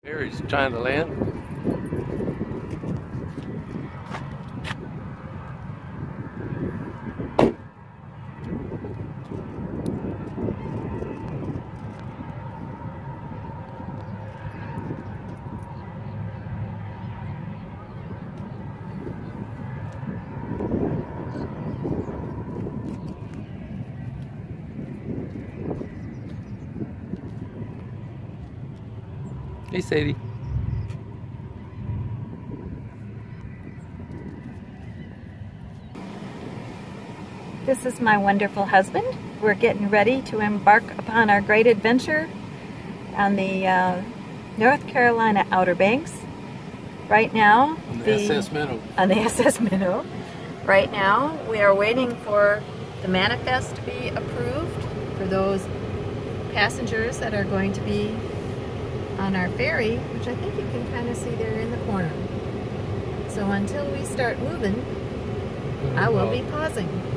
Ferry's trying to land. Hey, Sadie. This is my wonderful husband. We're getting ready to embark upon our great adventure on the North Carolina Outer Banks. Right now, On the SS Minnow. On the SS Minnow. Right now, we are waiting for the manifest to be approved for those passengers that are going to be on our ferry, which I think you can kind of see there in the corner. So until we start moving, I will be pausing.